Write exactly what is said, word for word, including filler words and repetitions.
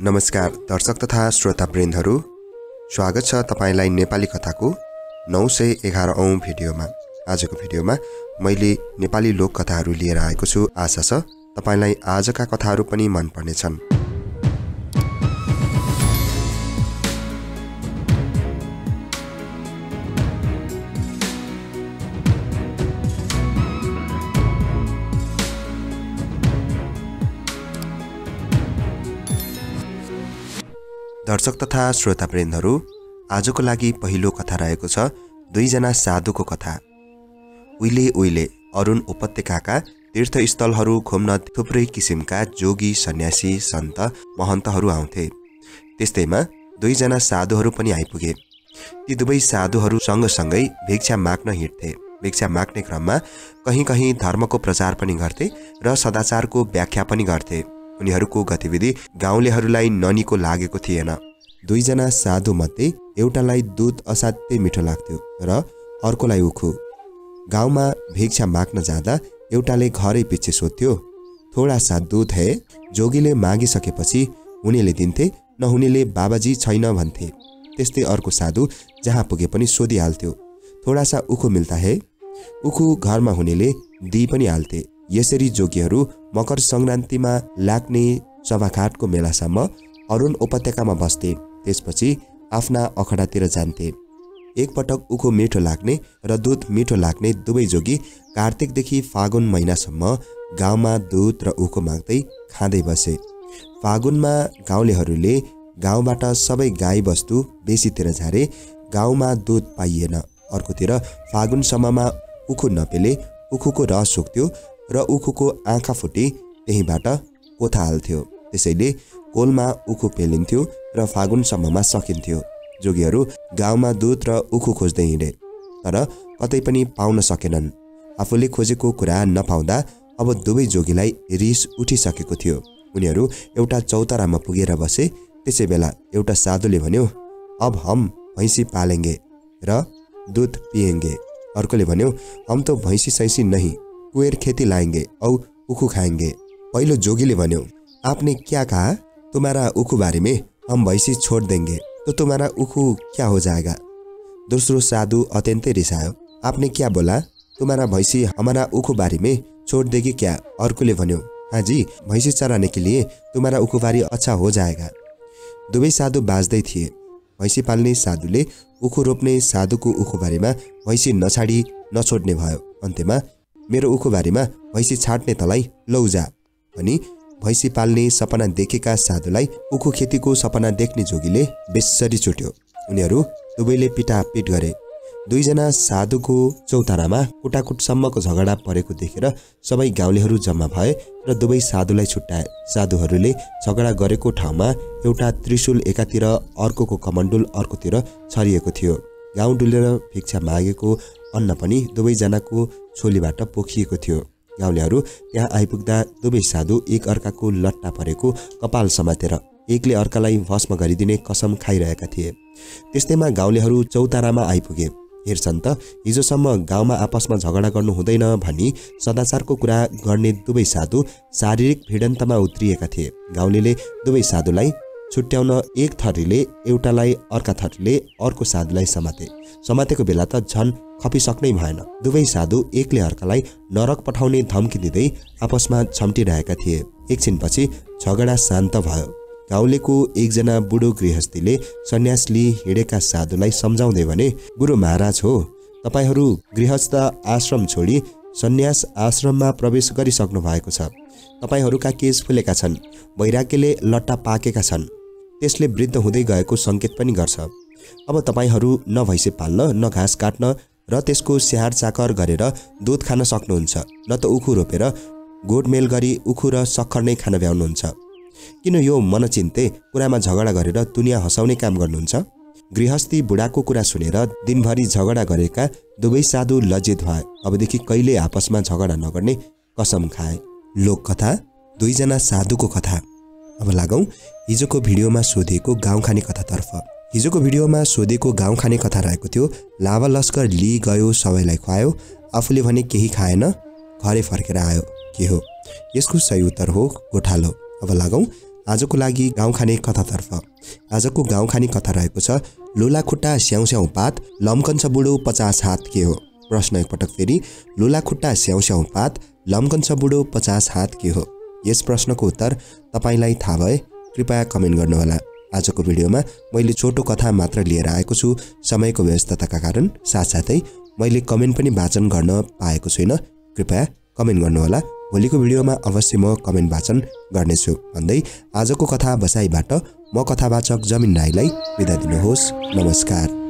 नमस्कार दर्शक तथा श्रोतावृन्दहरू, स्वागत छ तपाईलाई नेपाली कथाको नौ सय एघार औं भिडियोमा। आजको भिडियोमा मैले नेपाली लोक कथाहरू लिएर आएको छु। आशा छ तपाईलाई आजका कथाहरू पनि मन पर्नेछन्। दर्शक तथा श्रोतावृन्दहरू, आजको लागि पहिलो कथा रहेको छ दुईजना साधुको कथा। उहिले उहिले अरुण उपत्यकाका तीर्थस्थलहरू घुम्न थुप्रै किसिमका जोगी, सन्यासी, सन्त, महन्तहरू आउँथे। त्यस्तैमा दुईजना साधुहरू पनि आइपुगे। ती दुवै साधुहरू सँगसँगै भिक्षा माग्न हिँड्थे। भिक्षा माग्ने क्रममा कहीँ कहीँ धर्मको प्रचार पनि गर्थे र सदाचारको व्याख्या पनि गर्थे। उनीहरूको गतिविधि गाउँलेहरूलाई ननिको लागेको थिएन। दुईजना साधु मध्ये एउटालाई दूध असाध्यै मिठो लाग्थ्यो र अर्कोलाई उखु। गाउँमा भिक्षा माग्न जाँदा एउटाले घरै पछि सोध्थ्यो, थोडा सा दूध है। जोगीले मागिसकेपछि हुनेले दिन्थे, नहुनेले बाबाजी छैन भन्थे। त्यस्तै अर्को साधु जहाँ पुगे पनि सोधिहाल्थ्यो, थोडा सा उखु मिल्ता है। उखु घरमा हुनेले दिई पनि हाल्थे। यसरी जोगीहरू मकर संक्रान्तिमा लाग्ने सभाघाटको मेलासम्म अरुण उपत्यकामा बस्थे। त्यसपछि आफ्ना अखडातिर जान्थे। एकपटक उखु मिठो लाग्ने र दूध मिठो लाग्ने दुवै जोगी कार्तिकदेखि फागुन महिनासम्म गाउँमा दूध र उखु माग्दै खाँदै बसे। फागुनमा गाउँलेहरूले गाउँबाट सबै गाई बस्तु बेसीतिर झारे। गाउँमा दूध पाइएन। अर्कोतिर फागुनसम्ममा उखु नपेले उखुको रस सुक्थ्यो र उखुको आँखा फुटी त्यहीबाट कोथा हाल्थ्यो। त्यसैले कोलमा उखु पेलिन्थ्यो र फागुनसम्ममा सकिन्थ्यो। जोगीहरू गाउँमा दूध र उखु खोज्दै हिँडे, तर कतै पनि पाउन सकेनन्। आफूले खोजेको कुरा नपाउँदा अब दुवै जोगीलाई रिस उठिसकेको थियो। उनीहरू एउटा चौतारामा पुगेर बसे। त्यसै बेला एउटा साधुले भन्यो, अब हम भैँसी पालेंगे र दूध पिएंगे। अर्कोले भन्यो, हम तो भैँसी सैसी नहीं, कुएर खेती लाएंगे और उखु खाएंगे। पहिलो जोगीले भन्यो, आपने क्या कहा? तुम्हारा उखु बारे में हम भैंसी छोड़ देंगे तो तुम्हारा उखु क्या हो जाएगा? दूसरो साधु अत्यंत रिसायो, आपने क्या बोला? तुम्हारा भैंसी हमारा उखु बारी में छोड़ देगी क्या? अर्कोले भन्यो, हाँ जी, भैंसी चराने के लिए तुम्हारा उखु बारी अच्छा हो जाएगा। दुवै साधु बाँच्दै थिए। भैंसी पाल्ने साधुले उखु रोप्ने साधुको उखु बारीमा भैंसी नछाडी नछोड्ने भयो। अन्त्यमा मेरो उखु बारीमा भैंसी छाड्ने तलाई लौ जा भनी भैंसी पाल्ने सपना देखेका साधुलाई उखु खेतीको सपना देख्ने जोगीले बेसरी छुट्यो। उनीहरू दुवैले पिटापिट गरे। दुईजना साधुको चौतारामा कुटाकुटसम्मको झगडा परेको देखेर सबै गाउँलेहरू जम्मा भए र दुवै साधुलाई छुट्याए। साधुहरूले झगडा गरेको ठाउँमा एउटा त्रिशूल एकातिर, अर्कोको कमण्डुल अर्कोतिर छरिएको थियो। गाउँ डुलेर भिक्षा मागेको अन्न पनि दुवैजनाको छोलीबाट पोखिएको थियो। गाउँलेहरू त्यहाँ आइपुग्दा दुवै साधु एक अर्काको लट्टा परेको कपाल समातेर एकले अर्कालाई भस्म गरिदिने कसम खाइरहेका थिए। त्यस्तैमा गाउँलेहरू चौतारामा आइपुगे। हेर्छन् त, हिजोसम्म गाउँमा आपसमा झगडा गर्नु हुँदैन भनी सदाचारको कुरा गर्ने दुवै साधु शारीरिक भिडन्तमा उत्रिएका थिए। गाउँलेले दुवै साधुलाई छुट्याउन एक थरीले एउटालाई, अर्का थरीले अर्को साधुलाई समाते। समातेको बेला त झन खपिसक्नै भएन। दुवै साधु एकले अर्कालाई नरक पठाउने धम्की दिँदै आपसमा छम्टिरहेका थिए। एकछिनपछि झगडा शान्त भयो। गाउँलेको एकजना बुढो गृहस्थीले सन्यास लिई हिँडेका साधुलाई सम्झाउँदै भने, गुरु महाराज हो, तपाईहरू गृहस्थ आश्रम छोडी सन्यास आश्रममा प्रवेश गरिसक्नु भएको छ। तपाईहरूका केश फुलेका छन्, वैराग्यले लट्टा पाकेका छन्। त्यसले वृद्ध हुँदै गएको सङ्केत पनि गर्छ। अब तपाईहरू न भैँसी पाल्न, न घाँस काट्न र त्यसको स्याहार चाकर गरेर दूध खान सक्नुहुन्छ, न त उखु रोपेर गोडमेल गरी उखु र सक्खर नै खान भ्याउनुहुन्छ। किन यो मनचिन्ते कुरामा झगडा गरेर दुनियाँ हँसाउने काम गर्नुहुन्छ? गृहस्थी बुढाको कुरा सुनेर दिनभरि झगडा गरेका दुवै साधु लज्जित भए। अबदेखि कहिले आपसमा झगडा नगर्ने कसम खाए। लोककथा दुईजना साधुको कथा। अब लागौं हिजोको भिडियोमा सोधिएको गाउँ खाने कथातर्फ। हिजोको भिडियोमा सोधेको गाउँ खाने कथा रहेको थियो, लावा लस्कर लिई गयो, सबैलाई खुवायो, आफूले भने केही खाएन, घरै फर्केर आयो। के हो यसको सही उत्तर हो गोठालो। अब लागौं आजको लागि गाउँ खाने कथातर्फ। आजको गाउँ खाने कथा रहेको छ लोलाखुट्टा स्याउ स्याउ पात, लम्कन्छ बुढो पचास हात के हो। प्रश्न एकपटक फेरि, लोलाखुट्टा स्याउ स्याउ पात, लम्कन्छ बुढो पचास हात के हो। यस प्रश्नको उत्तर तपाईलाई थाहा भए कृपया कमेन्ट गर्नुहोला। आजको भिडियोमा मैले छोटो कथा मात्र लिएर आएको छु समयको व्यस्तताका कारण, साथसाथै मैले कमेन्ट पनि वाचन गर्न पाएको छुइनँ। कृपया कमेन्ट गर्नुहोला। भोलिको भिडियोमा अवश्य म कमेन्ट वाचन गर्नेछु भन्दै आजको कथा बसाइबाट म कथावाचक जमिन राईलाई बिदा दिनुहोस्। नमस्कार।